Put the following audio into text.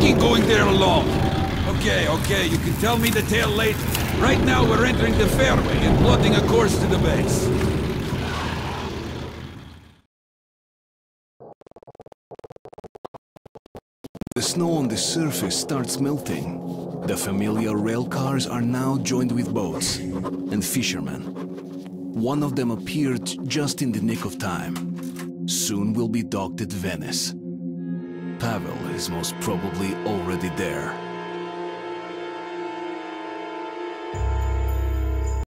risky going there alone. Okay, you can tell me the tale later. Right now we're entering the fairway and plotting a course to the base. The snow on the surface starts melting. The familiar rail cars are now joined with boats and fishermen. One of them appeared just in the nick of time. Soon we'll be docked at Venice. Pavel is most probably already there.